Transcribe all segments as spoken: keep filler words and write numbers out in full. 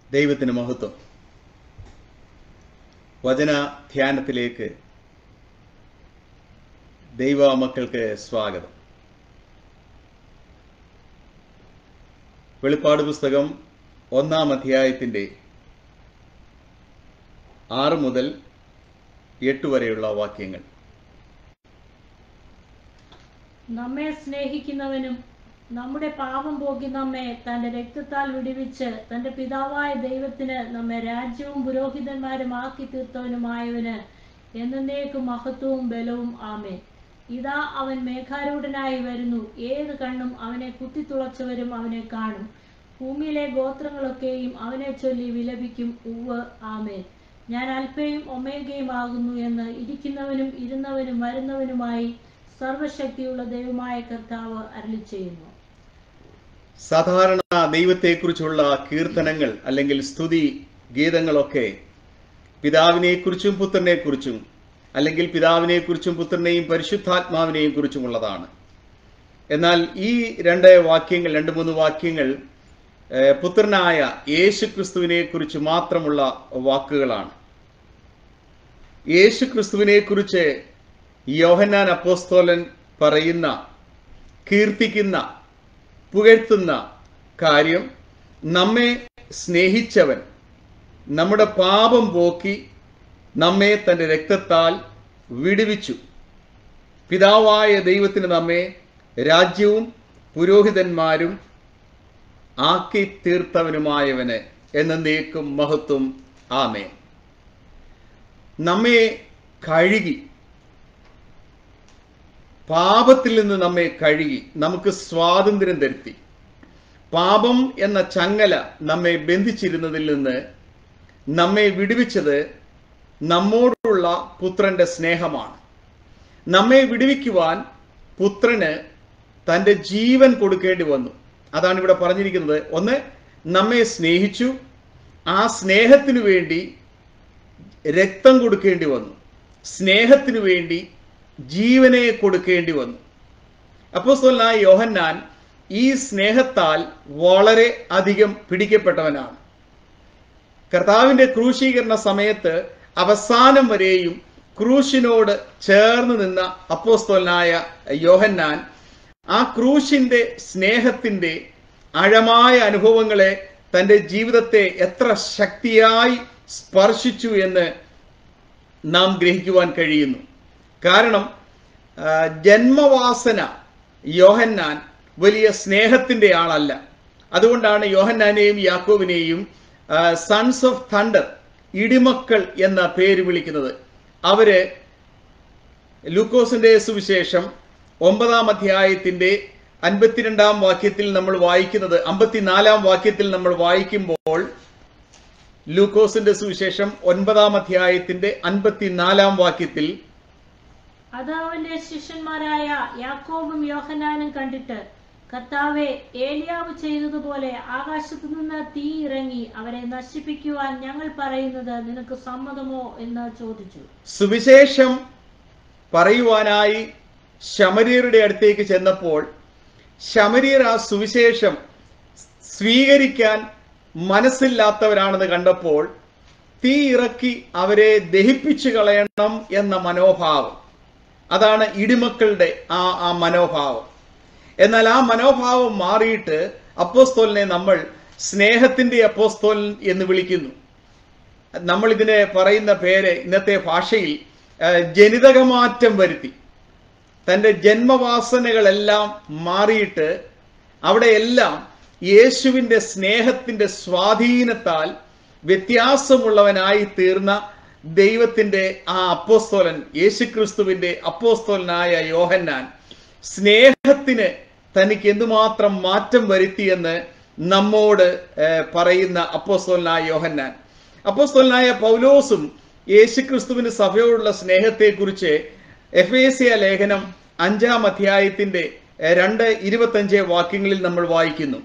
ദൈവത്തിന് മഹത്വം. വചന ധ്യാനത്തിലേക്ക് ദൈവ മക്കൾക്ക് സ്വാഗതം. വെളിപ്പാട് പുസ്തകം ഒന്നാം അധ്യായത്തിൻ്റെ ആറ് മുതൽ എട്ട് വരെയുള്ള വാക്യങ്ങൾ. നമ്മെ സ്നേഹിക്കുന്നവനും നമ്മുടെ പാപം പോക്കി നമ്മെ തന്റെ രക്തത്താൽ വിടുവിച്ച് തന്റെ പിതാവായ ദൈവത്തിന് നമ്മെ രാജ്യവും പുരോഹിതന്മാരും ആക്കി തീർത്തവനുമായവന് എന്നേക്കും മഹത്വവും ബലവും ആമേൻ. ഇതാ അവൻ മേഘാരൂഢനായി വരുന്നു. ഏത് കണ്ണും അവനെ കുത്തിത്തുളച്ചവരും അവനെ കാണും. ഭൂമിയിലെ ഗോത്രങ്ങളൊക്കെയും അവനെ ചൊല്ലി വിലപിക്കും. ഉവ്വ് ആമേൻ. ഞാൻ അൽഫയും ഒമേഗയും ആകുന്നു എന്ന് ഇരിക്കുന്നവനും ഇരുന്നവനും വരുന്നവനുമായി സർവശക്തിയുള്ള ദൈവമായ കർത്താവ് അരുളിച്ചെയ്യുന്നു. സാധാരണ ദൈവത്തെക്കുറിച്ചുള്ള കീർത്തനങ്ങൾ അല്ലെങ്കിൽ സ്തുതി ഗീതങ്ങളൊക്കെ പിതാവിനെക്കുറിച്ചും പുത്രനെക്കുറിച്ചും അല്ലെങ്കിൽ പിതാവിനെക്കുറിച്ചും പുത്രനെയും പരിശുദ്ധാത്മാവിനെയും കുറിച്ചുമുള്ളതാണ്. എന്നാൽ ഈ രണ്ട് വാക്യങ്ങൾ രണ്ട് മൂന്ന് വാക്യങ്ങൾ പുത്രനായ യേശു ക്രിസ്തുവിനെ കുറിച്ച് മാത്രമുള്ള വാക്കുകളാണ്. യേശു ക്രിസ്തുവിനെ കുറിച്ച് യോഹന്നാൻ അപ്പോസ്തലൻ പറയുന്ന, കീർത്തിക്കുന്ന, പുകഴ്ത്തുന്ന കാര്യം, നമ്മെ സ്നേഹിച്ചവൻ നമ്മുടെ പാപം പോക്കി നമ്മെ തൻ്റെ രക്തത്താൽ വിടുവിച്ചു. പിതാവായ ദൈവത്തിന് നമ്മെ രാജ്യവും പുരോഹിതന്മാരും ആക്കി തീർത്തവനുമായവന് എന്നേക്കും മഹത്വം ആമേൻ. നമ്മെ കഴുകി, പാപത്തിൽ നിന്ന് നമ്മെ കഴുകി നമുക്ക് സ്വാതന്ത്ര്യം തരുത്തി. പാപം എന്ന ചങ്ങല നമ്മെ ബന്ധിച്ചിരുന്നതിൽ നിന്ന് നമ്മെ വിടുവിച്ചത് നമ്മോടുള്ള പുത്രന്റെ സ്നേഹമാണ്. നമ്മെ വിടുവിക്കുവാൻ പുത്രന് തൻ്റെ ജീവൻ കൊടുക്കേണ്ടി വന്നു. അതാണ് ഇവിടെ പറഞ്ഞിരിക്കുന്നത്. ഒന്ന്, നമ്മെ സ്നേഹിച്ചു, ആ സ്നേഹത്തിനു വേണ്ടി രക്തം കൊടുക്കേണ്ടി വന്നു, സ്നേഹത്തിനു വേണ്ടി ജീവനെ കൊടുക്കേണ്ടി വന്നു. അപ്പോസ്തലനായ യോഹന്നാൻ ഈ സ്നേഹത്താൽ വളരെ അധികം പിടിക്കപ്പെട്ടവനാണ്. കർത്താവിൻ്റെ ക്രൂശീകരണ സമയത്ത് അവസാനം വരെയും ക്രൂശിനോട് ചേർന്ന് നിന്ന അപ്പോസ്തലനായ യോഹന്നാൻ ആ ക്രൂശിന്റെ സ്നേഹത്തിന്റെ ആഴമായ അനുഭവങ്ങളെ തൻ്റെ ജീവിതത്തെ എത്ര ശക്തിയായി സ്പർശിച്ചു എന്ന് നാം ഗ്രഹിക്കുവാൻ കഴിയുന്നു. കാരണം ജന്മവാസന യോഹന്നാൻ വലിയ സ്നേഹത്തിൻ്റെ ആളല്ല. അതുകൊണ്ടാണ് യോഹന്നാനെയും യാക്കോബിനെയും സൺസ് ഓഫ് തണ്ടർ, ഇടിമക്കൾ എന്ന പേര് വിളിക്കുന്നത്. അവര് ലൂക്കോസിന്റെ സുവിശേഷം ഒമ്പതാം അധ്യായത്തിന്റെ അൻപത്തിരണ്ടാം വാക്യത്തിൽ നമ്മൾ വായിക്കുന്നത്, അമ്പത്തിനാലാം വാക്യത്തിൽ നമ്മൾ വായിക്കുമ്പോൾ, ലൂക്കോസിന്റെ സുവിശേഷം ഒൻപതാം അധ്യായത്തിന്റെ അൻപത്തിനാലാം വാക്യത്തിൽ, അത് അവന്റെ ശിഷ്യന്മാരായ യാക്കോബും യോഹന്നാനും കണ്ടിട്ട്, കർത്താവേ, ഏലിയാവ് ചെയ്തതുപോലെ ആകാശത്തു നിന്ന് തീ ഇറങ്ങി അവരെ നശിപ്പിക്കുവാൻ ഞങ്ങൾ പറയുന്നത് നിനക്ക് സമ്മതമോ എന്ന് ചോദിച്ചു. സുവിശേഷം പറയുവാനായി ശമര്യരുടെ അടുത്തേക്ക് ചെന്നപ്പോൾ ശമര്യർ ആ സുവിശേഷം സ്വീകരിക്കാൻ മനസ്സില്ലാത്തവരാണെന്ന് കണ്ടപ്പോൾ തീ ഇറക്കി അവരെ ദഹിപ്പിച്ചു കളയണം എന്ന മനോഭാവം, അതാണ് ഇടിമക്കളുടെ ആ ആ മനോഭാവം. എന്നാൽ ആ മനോഭാവം മാറിയിട്ട് അപ്പോസ്തലനെ നമ്മൾ സ്നേഹത്തിന്റെ അപ്പോസ്തലൻ എന്ന് വിളിക്കുന്നു. നമ്മൾ ഇതിനെ പറയുന്ന പേര് ഇന്നത്തെ ഭാഷയിൽ ജനിതകമാറ്റം വരുത്തി. തൻ്റെ ജന്മവാസനകളെല്ലാം മാറിയിട്ട് അവിടെയെല്ലാം യേശുവിൻ്റെ സ്നേഹത്തിൻ്റെ സ്വാധീനത്താൽ വ്യത്യാസമുള്ളവനായി തീർന്ന ദൈവത്തിൻ്റെ ആ അപ്പോസ്തലൻ, യേശുക്രിസ്തുവിൻ്റെ അപ്പോസ്തലനായ യോഹന്നാൻ സ്നേഹത്തിന് തനിക്ക് എന്തുമാത്രം മാറ്റം വരുത്തിയെന്ന് നമ്മോട് പറയുന്ന അപ്പോസ്തലനായ യോഹന്നാൻ. അപ്പോസ്തലനായ പൗലോസും യേശുക്രിസ്തുവിന് സഭയോടുള്ള സ്നേഹത്തെക്കുറിച്ച് എഫേസ്യ ലേഖനം അഞ്ചാം അധ്യായത്തിന്റെ രണ്ട് ഇരുപത്തഞ്ച് വാക്യങ്ങളിൽ നമ്മൾ വായിക്കുന്നു.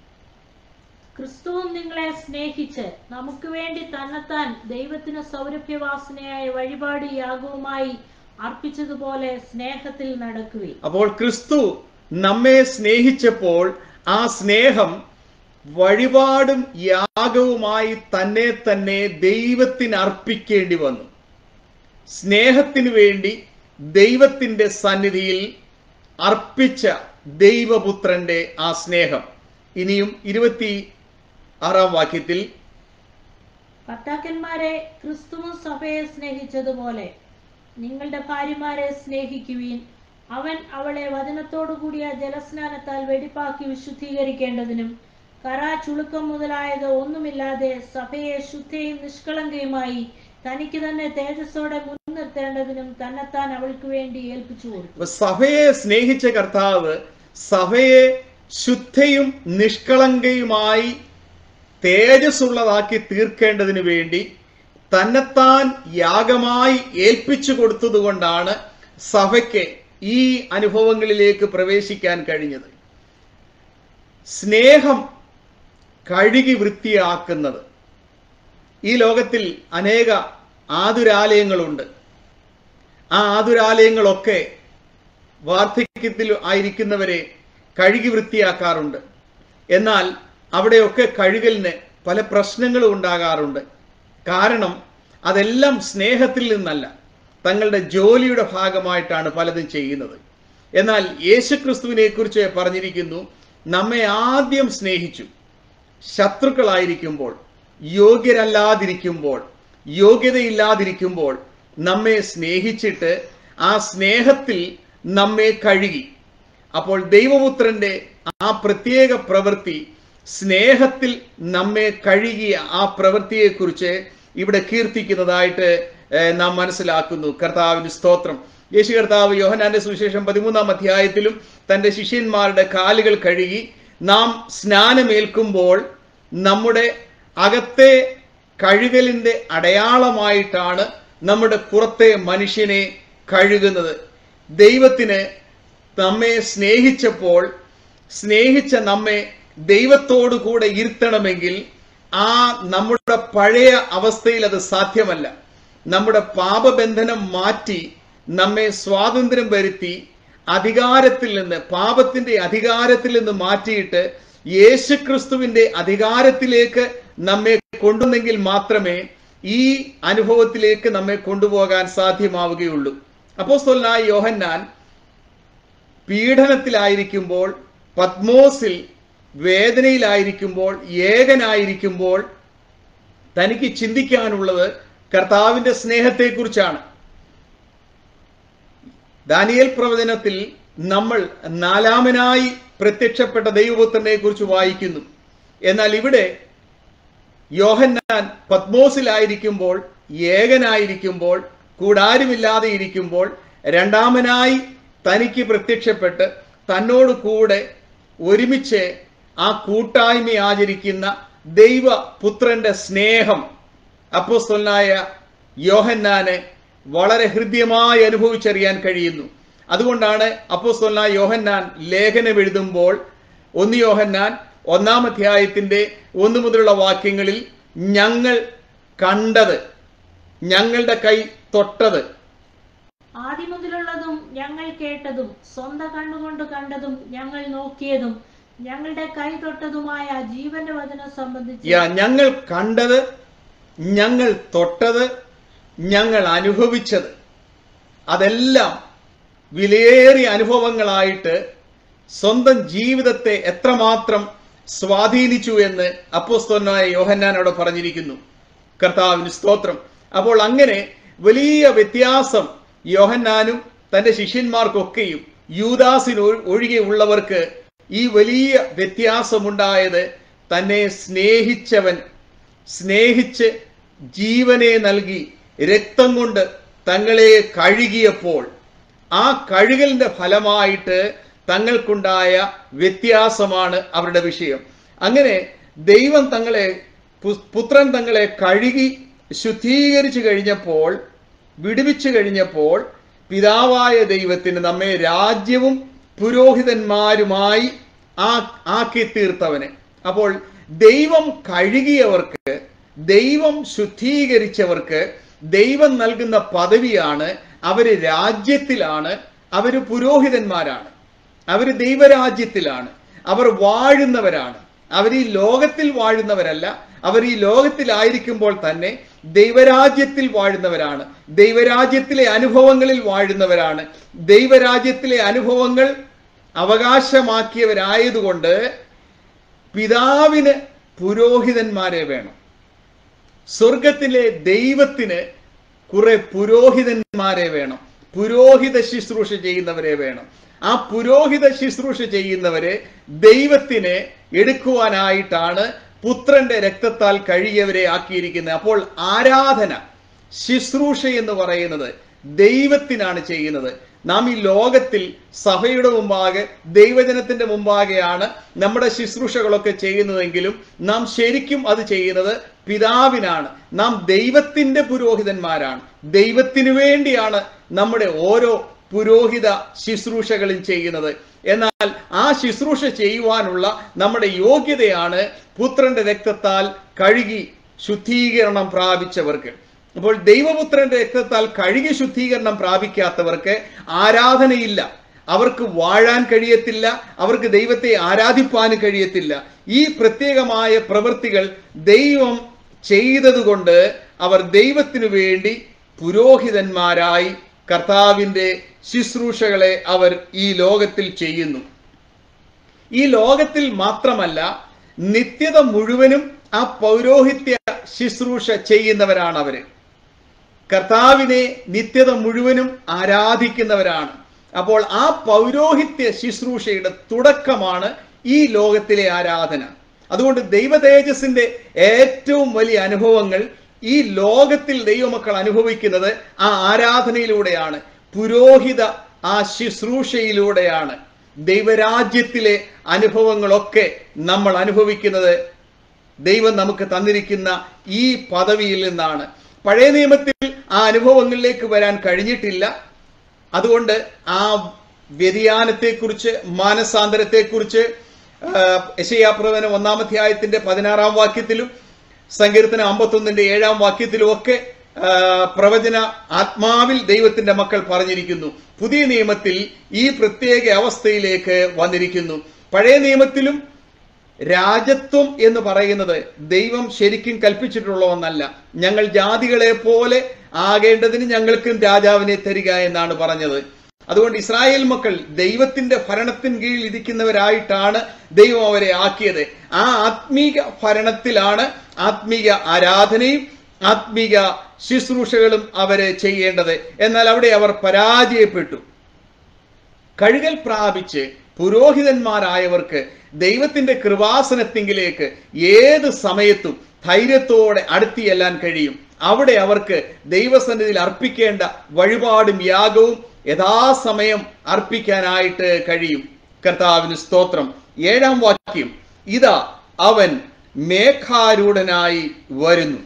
ക്രിസ്തുവും നിങ്ങളെ സ്നേഹിച്ച് നമുക്ക് വേണ്ടി തന്നെത്താൻ ദൈവത്തിന് സൗരഭ്യവാസനയായ വഴിപാട് യാഗവുമായി അർപ്പിച്ചതുപോലെ സ്നേഹത്തിൽ നടക്കുവിൻ. അപ്പോൾ ക്രിസ്തു നമ്മെ സ്നേഹിച്ചപ്പോൾ ആ സ്നേഹം വഴിപാടും യാഗവുമായി തന്നെ തന്നെ ദൈവത്തിന് അർപ്പിക്കേണ്ടി വന്നു. സ്നേഹത്തിനു വേണ്ടി ദൈവത്തിന്റെ സന്നിധിയിൽ അർപ്പിച്ച ദൈവപുത്രന്റെ ആ സ്നേഹം. ഇനിയും ഇരുപത്തി ആറാം വാക്യത്തിൽ, ഭർത്താക്കന്മാരെ ക്രിസ്തുവും സഭയെ സ്നേഹിച്ചതുപോലെ നിങ്ങളുടെ ഭാര്യമാരെ സ്നേഹിക്കുവീൻ. അവൻ അവളെ വചനത്തോടു കൂടിയ ജലസ്നാനത്താൽ വെടിപ്പാക്കി വിശുദ്ധീകരിക്കേണ്ടതിനും കറ ചുളുക്കം മുതലായത് ഒന്നുമില്ലാതെ സഭയെ ശുദ്ധയും നിഷ്കളങ്കയുമായി തനിക്ക് തന്നെ തേജസ്സോടെ മുൻനിർത്തേണ്ടതിനും തന്നെത്താൻ അവൾക്ക് വേണ്ടി ഏൽപ്പിച്ചു കൊടുത്തു. സഭയെ സ്നേഹിച്ച കർത്താവ് സഭയെ ശുദ്ധയും നിഷ്കളങ്കയുമായി തേജസ്സുള്ളതാക്കി തീർക്കേണ്ടതിനു വേണ്ടി തന്നെത്താൻ യാഗമായി ഏൽപ്പിച്ചു കൊടുത്തതുകൊണ്ടാണ് സഭയ്ക്ക് ഈ അനുഭവങ്ങളിലേക്ക് പ്രവേശിക്കാൻ കഴിഞ്ഞത്. സ്നേഹം കഴുകി വൃത്തിയാക്കുന്നത്. ഈ ലോകത്തിൽ അനേക ആതുരാലയങ്ങളുണ്ട്. ആ ആതുരാലയങ്ങളൊക്കെ വാർദ്ധക്യത്തിൽ ആയിരിക്കുന്നവരെ കഴുകി വൃത്തിയാക്കാറുണ്ട്. എന്നാൽ അവിടെയൊക്കെ കഴുകലിന് പല പ്രശ്നങ്ങളും ഉണ്ടാകാറുണ്ട്. കാരണം അതെല്ലാം സ്നേഹത്തിൽ നിന്നല്ല, തങ്ങളുടെ ജോലിയുടെ ഭാഗമായിട്ടാണ് പലതും ചെയ്യുന്നത്. എന്നാൽ യേശുക്രിസ്തുവിനെ കുറിച്ച് പറഞ്ഞിരിക്കുന്നു, നമ്മെ ആദ്യം സ്നേഹിച്ചു. ശത്രുക്കളായിരിക്കുമ്പോൾ, യോഗ്യരല്ലാതിരിക്കുമ്പോൾ, യോഗ്യതയില്ലാതിരിക്കുമ്പോൾ നമ്മെ സ്നേഹിച്ചിട്ട് ആ സ്നേഹത്തിൽ നമ്മെ കഴുകി. അപ്പോൾ ദൈവപുത്രന്റെ ആ പ്രത്യേക പ്രവൃത്തി, സ്നേഹത്തിൽ നമ്മെ കഴുകിയ ആ പ്രവൃത്തിയെക്കുറിച്ച് ഇവിടെ കീർത്തിക്കുന്നതായിട്ട് നാം മനസ്സിലാക്കുന്നു. കർത്താവിന് സ്തോത്രം. യേശു കർത്താവ് യോഹന്നാന്റെ സുവിശേഷം പതിമൂന്നാം അധ്യായത്തിലും തന്റെ ശിഷ്യന്മാരുടെ കാലുകൾ കഴുകി. നാം സ്നാനമേൽക്കുമ്പോൾ നമ്മുടെ അകത്തെ കഴുകലിന്റെ അടയാളമായിട്ടാണ് നമ്മുടെ പുറത്തെ മനുഷ്യനെ കഴുകുന്നത്. ദൈവത്തിന് നമ്മെ സ്നേഹിച്ചപ്പോൾ, സ്നേഹിച്ച നമ്മെ ദൈവത്തോടു കൂടെ ഇരുത്തണമെങ്കിൽ ആ നമ്മുടെ പഴയ അവസ്ഥയിൽ അത് സാധ്യമല്ല. നമ്മുടെ പാപബന്ധനം മാറ്റി നമ്മെ സ്വാതന്ത്ര്യം വരുത്തി അധികാരത്തിൽ നിന്ന്, പാപത്തിന്റെ അധികാരത്തിൽ നിന്ന് മാറ്റിയിട്ട് യേശുക്രിസ്തുവിന്റെ അധികാരത്തിലേക്ക് നമ്മെ കൊണ്ടുവന്നെങ്കിൽ മാത്രമേ ഈ അനുഭവത്തിലേക്ക് നമ്മെ കൊണ്ടുപോകാൻ സാധ്യമാവുകയുള്ളൂ. അപ്പോസ്തലനായ യോഹന്നാൻ പീഡനത്തിലായിരിക്കുമ്പോൾ, പത്മോസിൽ വേദനയിലായിരിക്കുമ്പോൾ, ഏകനായിരിക്കുമ്പോൾ തനിക്ക് ചിന്തിക്കാനുള്ളത് കർത്താവിന്റെ സ്നേഹത്തെക്കുറിച്ചാണ്. ദാനിയേൽ പ്രവചനത്തിൽ നമ്മൾ നാലാമനായി പ്രത്യക്ഷപ്പെട്ട ദൈവപുത്രനെ കുറിച്ച് വായിക്കുന്നു. എന്നാൽ ഇവിടെ യോഹന്നാൻ പത്മോസിലായിരിക്കുമ്പോൾ, ഏകനായിരിക്കുമ്പോൾ, കൂടാരുമില്ലാതെ ഇരിക്കുമ്പോൾ രണ്ടാമനായി തനിക്ക് പ്രത്യക്ഷപ്പെട്ട് തന്നോട് കൂടെ ഒരുമിച്ച് ആ കൂട്ടായ്മ ആചരിക്കുന്ന ദൈവപുത്രന്റെ സ്നേഹം അപ്പോസ്തലനായ യോഹന്നാനെ വളരെ ഹൃദ്യമായി അനുഭവിച്ചറിയാൻ കഴിയുന്നു. അതുകൊണ്ടാണ് അപ്പോസ്തലനായ യോഹന്നാൻ ലേഖനം എഴുതുമ്പോൾ ഒന്ന് യോഹന്നാൻ ഒന്നാം അധ്യായത്തിന്റെ ഒന്ന് മുതലുള്ള വാക്യങ്ങളിൽ ഞങ്ങൾ കണ്ടത്, ഞങ്ങളുടെ കൈ തൊട്ടത്, ആദ്യം മുതലുള്ളതും ഞങ്ങൾ കേട്ടതും സ്വന്തം കണ്ണുകൊണ്ട് കണ്ടതും ഞങ്ങൾ നോക്കിയതും ഞങ്ങളുടെ കൈ തൊട്ടതുമായ ജീവന്റെ വചനം സംബന്ധിച്ച് ഞങ്ങൾ കണ്ടത്, ഞങ്ങൾ തൊട്ടത്, ഞങ്ങൾ അനുഭവിച്ചത്, അതെല്ലാം വിലയേറിയ അനുഭവങ്ങളായിട്ട് സ്വന്തം ജീവിതത്തെ എത്രമാത്രം സ്വാധീനിച്ചു എന്ന് അപ്പോസ്തലനായ യോഹന്നാനോട് പറഞ്ഞിരിക്കുന്നു. കർത്താവിന് സ്തോത്രം. അപ്പോൾ അങ്ങനെ വലിയ വ്യത്യാസം യോഹന്നാനും തന്റെ ശിഷ്യന്മാർക്കൊക്കെയും യൂദാസിന് ഒഴികെയുള്ളവർക്ക് ഈ വലിയ വ്യത്യാസമുണ്ടായത് തന്നെ സ്നേഹിച്ചവൻ, സ്നേഹിച്ച് ജീവനെ നൽകി രക്തം കൊണ്ട് തങ്ങളെ കഴുകിയപ്പോൾ ആ കഴുകലിന്റെ ഫലമായിട്ട് തങ്ങൾക്കുണ്ടായ വ്യത്യാസമാണ് അവരുടെ വിഷയം. അങ്ങനെ ദൈവം തങ്ങളെ, പുത്രൻ തങ്ങളെ കഴുകി ശുദ്ധീകരിച്ചു കഴിഞ്ഞപ്പോൾ, വിടുവിച്ചു കഴിഞ്ഞപ്പോൾ പിതാവായ ദൈവത്തിന് നമ്മെ രാജ്യവും പുരോഹിതന്മാരുമായി ആ ആക്കി തീർത്തവന്. അപ്പോൾ ദൈവം കഴുകിയവർക്ക്, ദൈവം ശുദ്ധീകരിച്ചവർക്ക് ദൈവം നൽകുന്ന പദവിയാണ്. അവര് രാജ്യത്തിലാണ്, അവര് പുരോഹിതന്മാരാണ്, അവര് ദൈവരാജ്യത്തിലാണ്, അവർ വാഴുന്നവരാണ്. അവർ ഈ ലോകത്തിൽ വാഴുന്നവരല്ല, അവർ ഈ ലോകത്തിലായിരിക്കുമ്പോൾ തന്നെ ദൈവരാജ്യത്തിൽ വാഴുന്നവരാണ്, ദൈവരാജ്യത്തിലെ അനുഭവങ്ങളിൽ വാഴുന്നവരാണ്. ദൈവരാജ്യത്തിലെ അനുഭവങ്ങൾ അവകാശമാക്കിയവരായതുകൊണ്ട് പിതാവിന് പുരോഹിതന്മാരെ വേണം. സ്വർഗത്തിലെ ദൈവത്തിന് കുറെ പുരോഹിതന്മാരെ വേണം, പുരോഹിത ശുശ്രൂഷ ചെയ്യുന്നവരെ വേണം. ആ പുരോഹിത ശുശ്രൂഷ ചെയ്യുന്നവരെ ദൈവത്തിന് എടുക്കുവാനായിട്ടാണ് പുത്രന്റെ രക്തത്താൽ കഴുകിയവരെ ആക്കിയിരിക്കുന്നത്. അപ്പോൾ ആരാധന, ശുശ്രൂഷ എന്ന് പറയുന്നത് ദൈവത്തിനാണ് ചെയ്യുന്നത്. നാം ഈ ലോകത്തിൽ സഭയുടെ മുമ്പാകെ, ദൈവജനത്തിന്റെ മുമ്പാകെയാണ് നമ്മുടെ ശുശ്രൂഷകളൊക്കെ ചെയ്യുന്നതെങ്കിലും നാം ശരിക്കും അത് ചെയ്യുന്നത് പിതാവിനാണ്. നാം ദൈവത്തിന്റെ പുരോഹിതന്മാരാണ്. ദൈവത്തിനു വേണ്ടിയാണ് നമ്മുടെ ഓരോ പുരോഹിത ശുശ്രൂഷകളും ചെയ്യുന്നത്. എന്നാൽ ആ ശുശ്രൂഷ ചെയ്യുവാനുള്ള നമ്മുടെ യോഗ്യതയാണ് പുത്രന്റെ രക്തത്താൽ കഴുകി ശുദ്ധീകരണം പ്രാപിച്ചവർക്ക്. അപ്പോൾ ദൈവപുത്രന്റെ രക്തത്താൽ കഴുകി ശുദ്ധീകരണം പ്രാപിക്കാത്തവർക്ക് ആരാധനയില്ല, അവർക്ക് വാഴാൻ കഴിയത്തില്ല, അവർക്ക് ദൈവത്തെ ആരാധിപ്പാൻ കഴിയത്തില്ല. ഈ പ്രത്യേകമായ പ്രവൃത്തികൾ ദൈവം ചെയ്തതുകൊണ്ട് അവർ ദൈവത്തിനു വേണ്ടി പുരോഹിതന്മാരായി കർത്താവിന്റെ ശുശ്രൂഷകളെ അവർ ഈ ലോകത്തിൽ ചെയ്യുന്നു. ഈ ലോകത്തിൽ മാത്രമല്ല, നിത്യത മുഴുവനും ആ പൗരോഹിത്യ ശുശ്രൂഷ ചെയ്യുന്നവരാണ് അവര്. കർത്താവിനെ നിത്യത മുഴുവനും ആരാധിക്കുന്നവരാണ്. അപ്പോൾ ആ പൗരോഹിത്യ ശുശ്രൂഷയുടെ തുടക്കമാണ് ഈ ലോകത്തിലെ ആരാധന. അതുകൊണ്ട് ദൈവ തേജസ്സിന്റെ ഏറ്റവും വലിയ അനുഭവങ്ങൾ ഈ ലോകത്തിൽ ദൈവമക്കൾ അനുഭവിക്കുന്നത് ആ ആരാധനയിലൂടെയാണ്, പുരോഹിത ആ ശുശ്രൂഷയിലൂടെയാണ്. ദൈവരാജ്യത്തിലെ അനുഭവങ്ങളൊക്കെ നമ്മൾ അനുഭവിക്കുന്നത് ദൈവം നമുക്ക് തന്നിരിക്കുന്ന ഈ പദവിയിൽ നിന്നാണ്. പഴയ നിയമത്തിൽ ആ അനുഭവങ്ങളിലേക്ക് വരാൻ കഴിഞ്ഞിട്ടില്ല. അതുകൊണ്ട് ആ വ്യതിയാനത്തെക്കുറിച്ച്, മാനസാന്തരത്തെക്കുറിച്ച് യെശയ്യാപ്രവചനം ഒന്നാം അധ്യായത്തിന്റെ പതിനാറാം വാക്യത്തിലും സങ്കീർത്തനം അമ്പത്തൊന്നിന്റെ ഏഴാം വാക്യത്തിലും ഒക്കെ പ്രവചന ആത്മാവിൽ ദൈവത്തിന്റെ മക്കൾ പറഞ്ഞിരിക്കുന്നു. പുതിയ നിയമത്തിൽ ഈ പ്രത്യേക അവസ്ഥയിലേക്ക് വന്നിരിക്കുന്നു. പഴയ നിയമത്തിലും രാജത്വം എന്ന് പറയുന്നത് ദൈവം ശരിക്കും കൽപ്പിച്ചിട്ടുള്ള ഒന്നല്ല. ഞങ്ങൾ ജാതികളെ പോലെ ആകേണ്ടതിന് ഞങ്ങൾക്കും രാജാവിനെ തരിക എന്നാണ് പറഞ്ഞത്. അതുകൊണ്ട് ഇസ്രായേൽ മക്കൾ ദൈവത്തിന്റെ ഭരണത്തിന് കീഴിൽ ഇരിക്കുന്നവരായിട്ടാണ് ദൈവം അവരെ ആക്കിയത്. ആ ആത്മീക ഭരണത്തിലാണ് ആത്മീക ആരാധനയും ആത്മീക ശുശ്രൂഷകളും അവരെ ചെയ്യേണ്ടത്. എന്നാൽ അവിടെ അവർ പരാജയപ്പെട്ടു. കഴുകൽ പ്രാപിച്ച് പുരോഹിതന്മാരായവർക്ക് ദൈവത്തിന്റെ കൃപാസനത്തിങ്കിലേക്ക് ഏത് സമയത്തും ധൈര്യത്തോടെ അടുത്തിയെല്ലാൻ കഴിയും. അവിടെ അവർക്ക് ദൈവസന്നിധിയിൽ അർപ്പിക്കേണ്ട വഴിപാടും യാഗവും യഥാസമയം അർപ്പിക്കാനായിട്ട് കഴിയും. കർത്താവിന് സ്തോത്രം. ഏഴാം വാക്യം, ഇതാ അവൻ മേഘാരൂഢനായി വരുന്നു.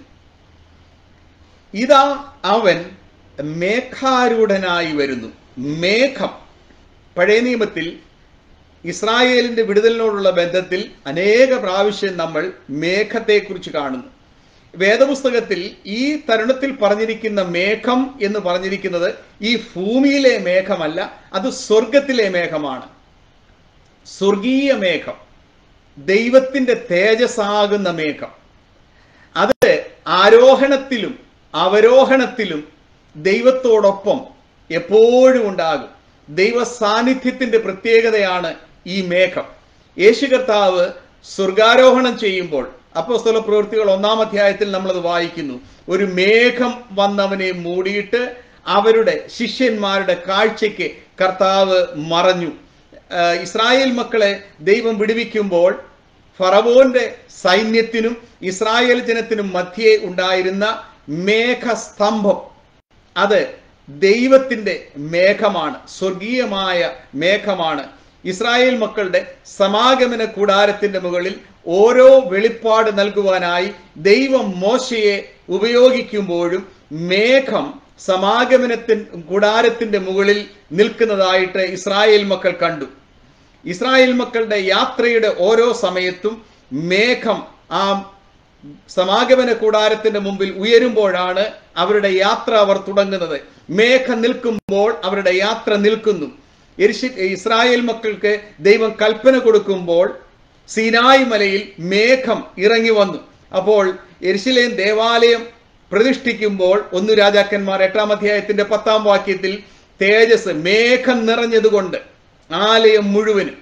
ഇതാ അവൻ മേഘാരൂഢനായി വരുന്നു. മേഘം പഴയ നിയമത്തിൽ ഇസ്രായേലിന്റെ വിടുതലിനോടുള്ള ബന്ധത്തിൽ അനേക പ്രാവശ്യം നമ്മൾ മേഘത്തെക്കുറിച്ച് കാണുന്നു. വേദപുസ്തകത്തിൽ ഈ തരുണത്തിൽ പറഞ്ഞിരിക്കുന്ന മേഘം എന്ന് പറഞ്ഞിരിക്കുന്നത് ഈ ഭൂമിയിലെ മേഘമല്ല, അത് സ്വർഗത്തിലെ മേഘമാണ്. സ്വർഗീയ മേഘം, ദൈവത്തിന്റെ തേജസ്സാകുന്ന മേഘം. അത് ആരോഹണത്തിലും അവരോഹണത്തിലും ദൈവത്തോടൊപ്പം എപ്പോഴും ഉണ്ടാകും. ദൈവ സാന്നിധ്യത്തിന്റെ പ്രത്യേകതയാണ് ഈ മേഘം. യേശു കർത്താവ് സ്വർഗാരോഹണം ചെയ്യുമ്പോൾ അപ്പോസ്തല പ്രവൃത്തികൾ ഒന്നാം അധ്യായത്തിൽ നമ്മളത് വായിക്കുന്നു. ഒരു മേഘം വന്നവനെ മൂടിയിട്ട് അവരുടെ ശിഷ്യന്മാരുടെ കാഴ്ചയ്ക്ക് കർത്താവ് മറഞ്ഞു. ഇസ്രായേൽ മക്കളെ ദൈവം വിടുവിക്കുമ്പോൾ ഫറവോന്റെ സൈന്യത്തിനും ഇസ്രായേൽ ജനത്തിനും മധ്യേ ഉണ്ടായിരുന്ന മേഘസ്തംഭം, അത് ദൈവത്തിന്റെ മേഘമാണ്, സ്വർഗീയമായ മേഘമാണ്. ഇസ്രായേൽ മക്കളുടെ സമാഗമന കൂടാരത്തിന്റെ മുകളിൽ ഓരോ വെളിപ്പാട് നൽകുവാനായി ദൈവം മോശയെ ഉപയോഗിക്കുമ്പോഴും മേഘം സമാഗമനത്തിൻ കൂടാരത്തിന്റെ മുകളിൽ നിൽക്കുന്നതായിട്ട് ഇസ്രായേൽ മക്കൾ കണ്ടു. ഇസ്രായേൽ മക്കളുടെ യാത്രയുടെ ഓരോ സമയത്തും മേഘം ആ സമാഗമന കൂടാരത്തിന്റെ മുമ്പിൽ ഉയരുമ്പോഴാണ് അവരുടെ യാത്ര അവർ തുടങ്ങുന്നത്. മേഘം നിൽക്കുമ്പോൾ അവരുടെ യാത്ര നിൽക്കുന്നു. ഇസ്രായേൽ മക്കൾക്ക് ദൈവം കൽപ്പന കൊടുക്കുമ്പോൾ സീനായി മലയിൽ മേഘം ഇറങ്ങി വന്നു. അപ്പോൾ യെരുശലേം ദേവാലയം പ്രതിഷ്ഠിക്കുമ്പോൾ ഒന്ന് രാജാക്കന്മാർ എട്ടാം അധ്യായത്തിന്റെ പത്താം വാക്യത്തിൽ തേജസ് മേഘം നിറഞ്ഞതുകൊണ്ട് ആലയം മുഴുവനും.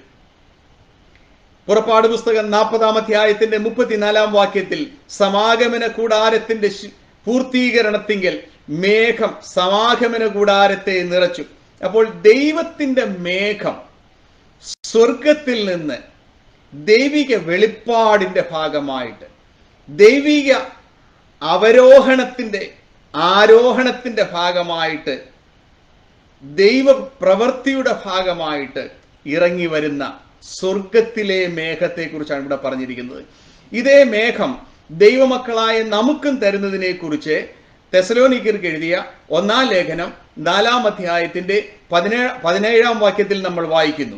പുറപ്പാട് പുസ്തകം നാൽപ്പതാം അധ്യായത്തിന്റെ മുപ്പത്തിനാലാം വാക്യത്തിൽ സമാഗമന കൂടാരത്തിന്റെ പൂർത്തീകരണത്തിങ്കൽ മേഘം സമാഗമന കൂടാരത്തെ നിറച്ചു. അപ്പോൾ ദൈവത്തിന്റെ മേഘം സ്വർഗത്തിൽ നിന്ന് ദൈവിക വെളിപ്പാടിന്റെ ഭാഗമായിട്ട്, ദൈവിക അവരോഹണത്തിന്റെ ആരോഹണത്തിന്റെ ഭാഗമായിട്ട്, ദൈവ പ്രവൃത്തിയുടെ ഭാഗമായിട്ട് ഇറങ്ങി വരുന്ന സ്വർഗത്തിലെ മേഘത്തെ കുറിച്ചാണ് ഇവിടെ പറഞ്ഞിരിക്കുന്നത്. ഇതേ മേഘം ദൈവമക്കളായ നമുക്കും തരുന്നതിനെ കുറിച്ച് തെസലോനിക്കർക്ക് എഴുതിയ ഒന്നാം ലേഖനം നാലാം അധ്യായത്തിന്റെ പതിനേഴ് പതിനേഴാം വാക്യത്തിൽ നമ്മൾ വായിക്കുന്നു.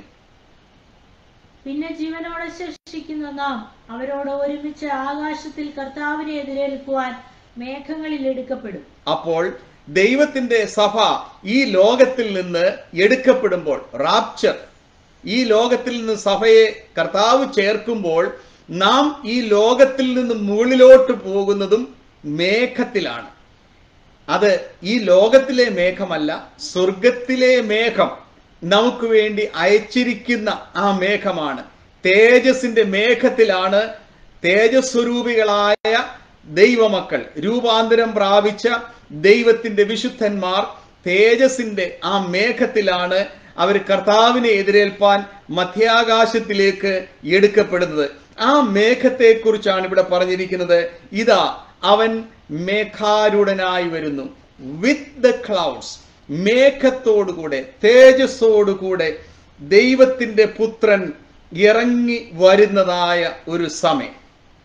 പിന്നെ ജീവനോടെ ശേഷിക്കുന്ന നാം അവരോട് ഒരുമിച്ച് ആകാശത്തിൽ കർത്താവിനെ എതിരേൽക്കുവാൻ മേഘങ്ങളിൽ എടുക്കപ്പെടും. അപ്പോൾ ദൈവത്തിന്റെ സഭ ഈ ലോകത്തിൽ നിന്ന് എടുക്കപ്പെടുമ്പോൾ, റാപ്ചർ, ഈ ലോകത്തിൽ നിന്ന് സഭയെ കർത്താവ് ചേർക്കുമ്പോൾ നാം ഈ ലോകത്തിൽ നിന്ന് മുകളിലോട്ട് പോകുന്നതും മേഘത്തിലാണ്. അത് ഈ ലോകത്തിലെ മേഘമല്ല, സ്വർഗത്തിലെ മേഘം നമുക്ക് വേണ്ടി അയച്ചിരിക്കുന്ന ആ മേഘമാണ്. തേജസിന്റെ മേഘത്തിലാണ് തേജസ്വരൂപികളായ ദൈവമക്കൾ, രൂപാന്തരം പ്രാപിച്ച ദൈവത്തിന്റെ വിശുദ്ധന്മാർ തേജസിന്റെ ആ മേഘത്തിലാണ് അവർ കർത്താവിനെ എതിരേൽപ്പാൻ മധ്യാകാശത്തിലേക്ക് എടുക്കപ്പെടുന്നത്. ആ മേഘത്തെ കുറിച്ചാണ് ഇവിടെ പറഞ്ഞിരിക്കുന്നത്. ഇതാ അവൻ മേഘാരൂഢനായി വരുന്നു, വിത്ത് ദ ക്ലൗഡ്സ്, മേഘത്തോടുകൂടെ തേജസ്സോടുകൂടെ ദൈവത്തിന്റെ പുത്രൻ ഇറങ്ങി വരുന്നതായ ഒരു സമയം.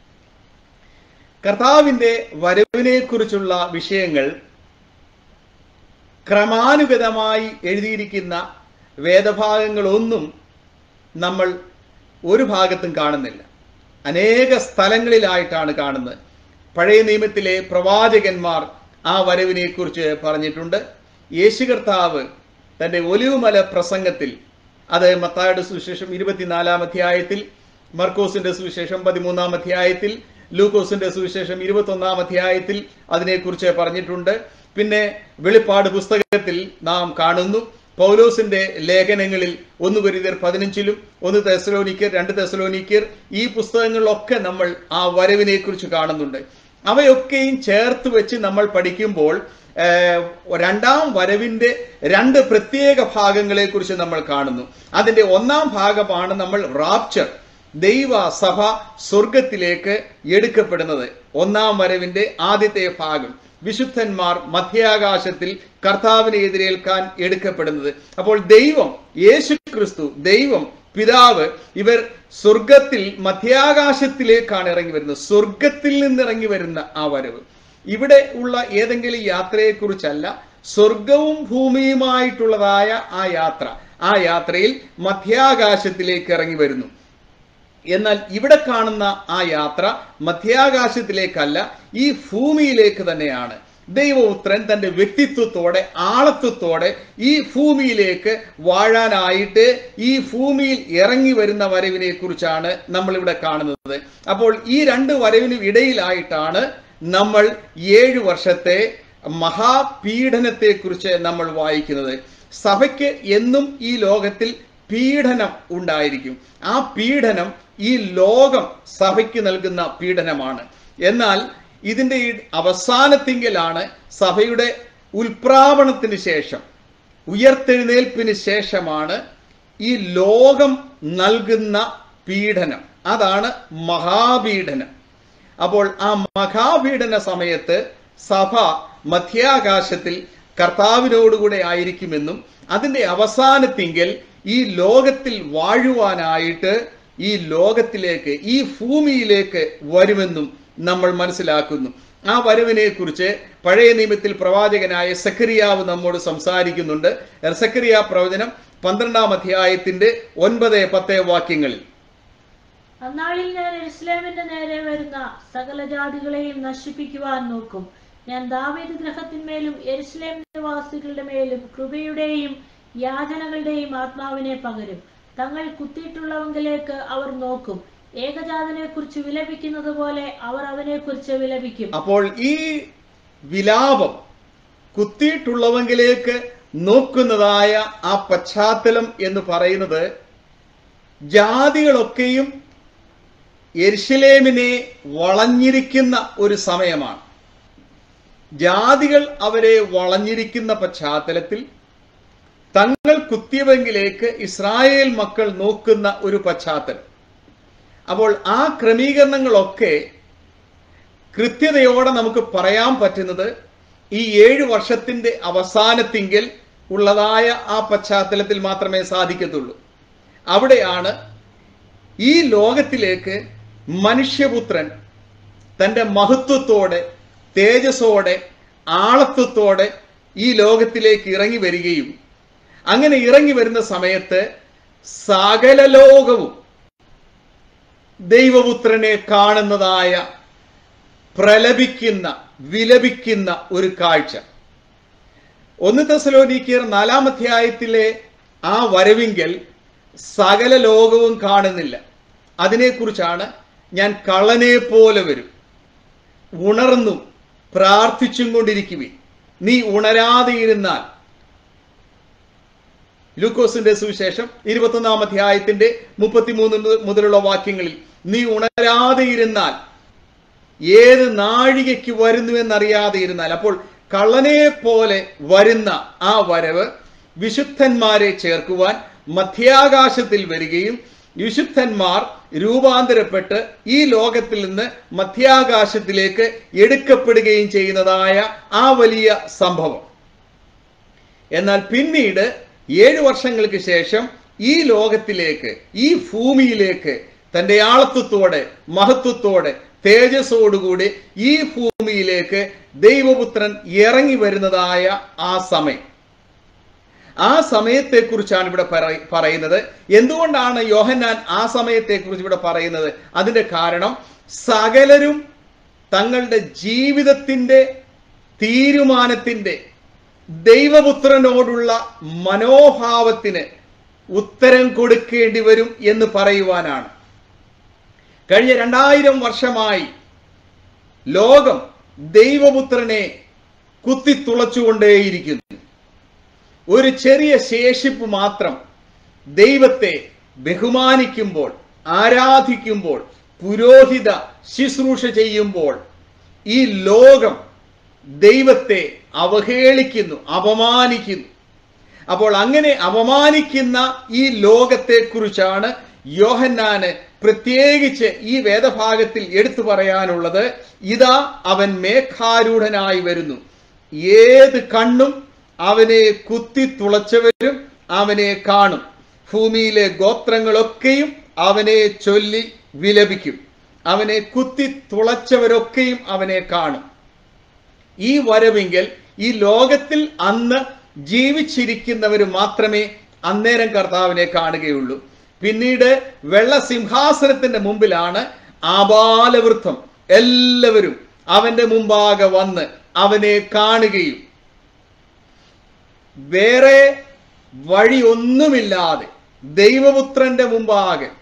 കർത്താവിന്റെ വരവിനെ കുറിച്ചുള്ള വിഷയങ്ങൾ ക്രമാനുഗതമായി എഴുതിയിരിക്കുന്ന വേദഭാഗങ്ങളൊന്നും നമ്മൾ ഒരു ഭാഗത്തും കാണുന്നില്ല, അനേക സ്ഥലങ്ങളിലായിട്ടാണ് കാണുന്നത്. പഴയ നിയമത്തിലെ പ്രവാചകന്മാർ ആ വരവിനെ കുറിച്ച് പറഞ്ഞിട്ടുണ്ട്. യേശു കർത്താവ് തന്റെ ഒലിവുമല പ്രസംഗത്തിൽ, അത് മത്തായിയുടെ സുവിശേഷം ഇരുപത്തിനാലാം അധ്യായത്തിൽ, മർക്കോസിന്റെ സുവിശേഷം പതിമൂന്നാം അധ്യായത്തിൽ, ലൂക്കോസിന്റെ സുവിശേഷം ഇരുപത്തി ഒന്നാം അധ്യായത്തിൽ അതിനെക്കുറിച്ച് പറഞ്ഞിട്ടുണ്ട്. പിന്നെ വെളിപ്പാട് പുസ്തകത്തിൽ നാം കാണുന്നു. പൗലോസിന്റെ ലേഖനങ്ങളിൽ ഒന്ന് കൊരിന്ത്യർ പതിനഞ്ചിലും ഒന്ന് തെസലോനിക്കർ, രണ്ട് തെസലോനിക്കർ, ഈ പുസ്തകങ്ങളിലൊക്കെ നമ്മൾ ആ വരവിനെ കുറിച്ച് കാണുന്നുണ്ട്. അവയൊക്കെയും ചേർത്ത് വെച്ച് നമ്മൾ പഠിക്കുമ്പോൾ രണ്ടാം വരവിന്റെ രണ്ട് പ്രത്യേക ഭാഗങ്ങളെ കുറിച്ച് നമ്മൾ കാണുന്നു. അതിന്റെ ഒന്നാം ഭാഗമാണ് നമ്മൾ റാപ്ചർ, ദൈവ സഭ സ്വർഗത്തിലേക്ക് എടുക്കപ്പെടുന്നത്. ഒന്നാം വരവിന്റെ ആദ്യത്തെ ഭാഗം വിശുദ്ധന്മാർ മധ്യാകാശത്തിൽ കർത്താവിനെ എതിരേൽക്കാൻ എടുക്കപ്പെടുന്നത്. അപ്പോൾ ദൈവം, യേശു ക്രിസ്തു, ദൈവം പിതാവ്, ഇവർ സ്വർഗത്തിൽ മധ്യാകാശത്തിലേക്കാണ് ഇറങ്ങി വരുന്നത്. സ്വർഗത്തിൽ നിന്നിറങ്ങി വരുന്ന ആ വരവ് ഇവിടെ ഉള്ള ഏതെങ്കിലും യാത്രയെക്കുറിച്ചല്ല, സ്വർഗവും ഭൂമിയുമായിട്ടുള്ളതായ ആ യാത്ര. ആ യാത്രയിൽ മധ്യാകാശത്തിലേക്ക് ഇറങ്ങി വരുന്നു. എന്നാൽ ഇവിടെ കാണുന്ന ആ യാത്ര മധ്യാകാശത്തിലേക്കല്ല, ഈ ഭൂമിയിലേക്ക് തന്നെയാണ്. ദൈവപുത്രൻ തന്റെ വ്യക്തിത്വത്തോടെ, ആളത്വത്തോടെ ഈ ഭൂമിയിലേക്ക് വാഴാനായിട്ട് ഈ ഭൂമിയിൽ ഇറങ്ങി വരുന്ന വരവിനെ കുറിച്ചാണ് നമ്മൾ ഇവിടെ കാണുന്നത്. അപ്പോൾ ഈ രണ്ട് വരവിനും ഇടയിലായിട്ടാണ് നമ്മൾ ഏഴു വർഷത്തെ മഹാപീഡനത്തെ കുറിച്ച് നമ്മൾ വായിക്കുന്നത്. സഭയ്ക്ക് എന്നും ഈ ലോകത്തിൽ പീഡനം ഉണ്ടായിരിക്കും. ആ പീഡനം ഈ ലോകം സഭയ്ക്ക് നൽകുന്ന പീഡനമാണ്. എന്നാൽ ഇതിന്റെ അവസാനത്തിങ്കലാണ്, സഭയുടെ ഉൽപ്രാപണത്തിന് ശേഷം, ഉയർത്തെഴുന്നേൽപ്പിന് ശേഷമാണ് ഈ ലോകം നൽകുന്ന പീഡനം. അതാണ് മഹാപീഡനം. അപ്പോൾ ആ മഹാപീഡന സമയത്ത് സഭ മധ്യാകാശത്തിൽ കർത്താവിനോടുകൂടെ ആയിരിക്കുമെന്നും അതിന്റെ അവസാനത്തിങ്കൽ ഈ ലോകത്തിൽ വാഴുവാനായിട്ട് ഈ ലോകത്തിലേക്ക്, ഈ ഭൂമിയിലേക്ക് വരുമെന്നും നമ്മൾ മനസ്സിലാക്കുന്നു. ആ വരവിനെ കുറിച്ച് പഴയ നിയമത്തിൽ പ്രവാചകനായ സെഖരിയാവ് നമ്മോട് സംസാരിക്കുന്നുണ്ട്. സെഖരിയ പ്രവചനം പന്ത്രണ്ടാം അധ്യായത്തിന്റെ ഒൻപത് പത്ത് വാക്യങ്ങളിൽ, അന്നാളിൽ ഞാൻ യെരൂശലേമിന്റെ നേരെ വരുന്ന സകല ജാതികളെയും നശിപ്പിക്കുവാൻ നോക്കും. ഞാൻ ദാവീദ് ഗൃഹത്തിന്മേലും യെരൂശലേം നിവാസികളുടെ മേലും കൃപയുടെയും യാചനകളുടെയും ആത്മാവിനെ പകരും. തങ്ങൾ കുത്തിയിട്ടുള്ളവങ്കിലേക്ക് അവർ നോക്കും. ഏകജാതനെ കുറിച്ച് വിലപിക്കുന്നത് പോലെ അവർ അവനെ കുറിച്ച് വിലപിക്കും. അപ്പോൾ ഈ വിലാപം കുത്തിയിട്ടുള്ളവങ്കിലേക്ക് നോക്കുന്നതായ ആ പശ്ചാത്തലം എന്ന് പറയുന്നത് ജാതികളൊക്കെയും യെരുശലേമിനെ വളഞ്ഞിരിക്കുന്ന ഒരു സമയമാണ്. ജാതികൾ അവരെ വളഞ്ഞിരിക്കുന്ന പശ്ചാത്തലത്തിൽ തങ്ങൾ കുത്തിയവെങ്കിലേക്ക് ഇസ്രായേൽ മക്കൾ നോക്കുന്ന ഒരു പശ്ചാത്തലം. അപ്പോൾ ആ ക്രമീകരണങ്ങളൊക്കെ കൃത്യതയോടെ നമുക്ക് പറയാൻ പറ്റുന്നത് ഈ ഏഴു വർഷത്തിന്റെ അവസാനത്തിങ്കിൽ ഉള്ളതായ ആ പശ്ചാത്തലത്തിൽ മാത്രമേ സാധിക്കത്തുള്ളൂ. അവിടെയാണ് ഈ ലോകത്തിലേക്ക് മനുഷ്യപുത്രൻ തൻ്റെ മഹത്വത്തോടെ, തേജസ്സോടെ, ആളത്വത്തോടെ ഈ ലോകത്തിലേക്ക് ഇറങ്ങി വരികയും അങ്ങനെ ഇറങ്ങി വരുന്ന സമയത്ത് സകല ലോകവും ദൈവപുത്രനെ കാണുന്നതായ പ്രലപിക്കുന്ന, വിലപിക്കുന്ന ഒരു കാഴ്ച. ഒന്ന് തെസ്സലോനിക്കർ നാലാം അധ്യായത്തിലെ ആ വരവിങ്കൽ സകല ലോകവും കാണുന്നില്ല. അതിനെക്കുറിച്ചാണ് ഞാൻ കള്ളനെ പോലെ വരും, ഉണർന്നും പ്രാർത്ഥിച്ചും കൊണ്ടിരിക്കുവിൻ, നീ ഉണരാതെ ഇരുന്നാൽ. ലൂക്കോസിന്റെ സുവിശേഷം ഇരുപത്തൊന്നാം അധ്യായത്തിന്റെ മുപ്പത്തിമൂന്ന് മുതലുള്ള വാക്യങ്ങളിൽ നീ ഉണരാതെ ഇരുന്നാൽ, ഏത് നാഴികയ്ക്ക് വരുന്നു എന്നറിയാതെ ഇരുന്നാൽ. അപ്പോൾ കള്ളനെ പോലെ വരുന്ന ആ വരവ് വിശുദ്ധന്മാരെ ചേർക്കുവാൻ മധ്യാകാശത്തിൽ വരികയും വിശുദ്ധന്മാർ രൂപാന്തരപ്പെട്ട് ഈ ലോകത്തിൽ നിന്ന് മധ്യാകാശത്തിലേക്ക് എടുക്കപ്പെടുകയും ചെയ്യുന്നതായ ആ വലിയ സംഭവം. എന്നാൽ പിന്നീട് ഏഴു വർഷങ്ങൾക്ക് ശേഷം ഈ ലോകത്തിലേക്ക്, ഈ ഭൂമിയിലേക്ക് തൻ്റെ ആളത്വത്തോടെ, മഹത്വത്തോടെ, തേജസ്സോടുകൂടി ഈ ഭൂമിയിലേക്ക് ദൈവപുത്രൻ ഇറങ്ങി വരുന്നതായ ആ സമയം, ആ സമയത്തെക്കുറിച്ചാണ് ഇവിടെ പറയുന്നത്. എന്തുകൊണ്ടാണ് യോഹന്നാൻ ആ സമയത്തെക്കുറിച്ച് ഇവിടെ പറയുന്നത്? അതിന്റെ കാരണം സകലരും തങ്ങളുടെ ജീവിതത്തിന്റെ തീരുമാനത്തിന്റെ ദൈവപുത്രനോടുള്ള മനോഭാവത്തിന് ഉത്തരം കൊടുക്കേണ്ടി വരും എന്ന് പറയുവാനാണ്. കഴിഞ്ഞ രണ്ടായിരം വർഷമായി ലോകം ദൈവപുത്രനെ കുത്തിത്തുളച്ചുകൊണ്ടേയിരിക്കുന്നു. ഒരു ചെറിയ ശേഷിപ്പ് മാത്രം ദൈവത്തെ ബഹുമാനിക്കുമ്പോൾ, ആരാധിക്കുമ്പോൾ, പുരോഹിത ശുശ്രൂഷ ചെയ്യുമ്പോൾ ഈ ലോകം ദൈവത്തെ അവഹേളിക്കുന്നു, അപമാനിക്കുന്നു. അപ്പോൾ അങ്ങനെ അപമാനിക്കുന്ന ഈ ലോകത്തെക്കുറിച്ചാണ് യോഹന്നാന് പ്രത്യേകിച്ച് ഈ വേദഭാഗത്തിൽ എടുത്തു പറയാനുള്ളത്. ഇതാ അവൻ മേഘാരൂഢനായി വരുന്നു, ഏത് കണ്ണും അവനെ കുത്തി തുളച്ചവരും അവനെ കാണും, ഭൂമിയിലെ ഗോത്രങ്ങളൊക്കെയും അവനെ ചൊല്ലി വിലപിക്കും, അവനെ കുത്തി തുളച്ചവരൊക്കെയും അവനെ കാണും. ഈ വരവിങ്കൽ ഈ ലോകത്തിൽ അന്ന് ജീവിച്ചിരിക്കുന്നവർ മാത്രമേ അന്നേരം കർത്താവിനെ കാണുകയുള്ളൂ. പിന്നീട് വെള്ളസിംഹാസനത്തിന്റെ മുമ്പിലാണ് ആബാലവൃദ്ധം എല്ലാവരും അവന്റെ മുമ്പാകെ വന്ന് അവനെ കാണുകയും വേറെ വഴിയൊന്നുമില്ലാതെ ദൈവപുത്രന്റെ മുമ്പാകെ